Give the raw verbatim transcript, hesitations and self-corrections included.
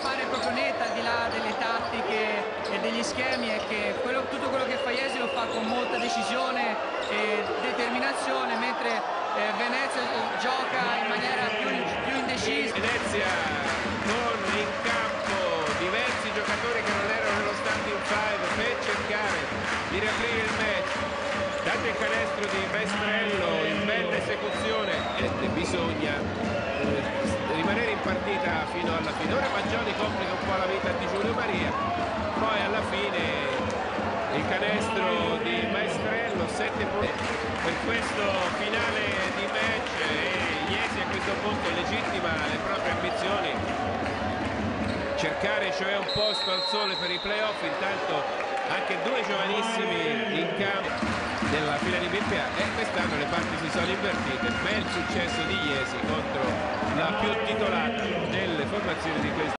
fare proprio netta, al di là delle tattiche e degli schemi, è che quello, tutto quello che fa Iesi lo fa con molta decisione e determinazione, mentre eh, Venezia gioca in maniera più, più indecisa. Venezia con in campo diversi giocatori che non erano nello starting five per cercare di riaprire il match. Dato il canestro di Maestrello in bella esecuzione, e bisogna eh, rimanere in partita fino alla fine. Ora Maggioni complica un po' la vita di Giulio Maria, poi alla fine il canestro di Maestrello, sette punti per questo finale di match, e Iesi a questo punto legittima le proprie ambizioni, cercare cioè un posto al sole per i playoff. Intanto anche due giovanissimi in campo nella fila di B P A, e quest'anno le parti si sono invertite. Bel successo di Iesi contro la più titolata delle formazioni di questo